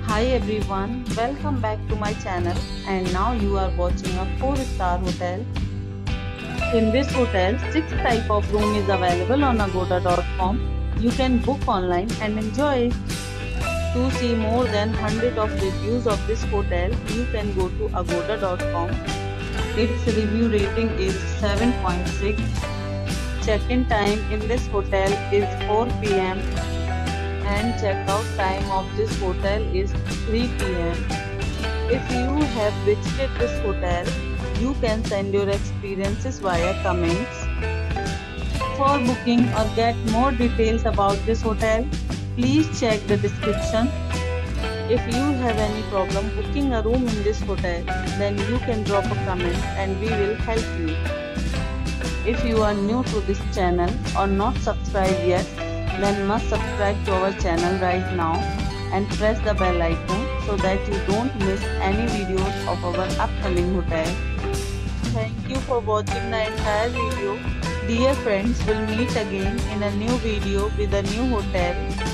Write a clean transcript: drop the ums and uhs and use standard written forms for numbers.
Hi everyone, welcome back to my channel, and now you are watching a 4-star hotel. In this hotel, 6 type of room is available on agoda.com. You can book online and enjoy it. To see more than 100 of reviews of this hotel, you can go to agoda.com. Its review rating is 7.6. Check-in time in this hotel is 4 p.m. and checkout time of this hotel is 3 p.m. If you have visited this hotel, you can send your experiences via comments. For booking or get more details about this hotel, please check the description. If you have any problem booking a room in this hotel, then you can drop a comment and we will help you. If you are new to this channel or not subscribed yet, then must subscribe to our channel right now and press the bell icon so that you don't miss any videos of our upcoming hotel. Thank you for watching the entire video. Dear friends, we'll meet again in a new video with a new hotel.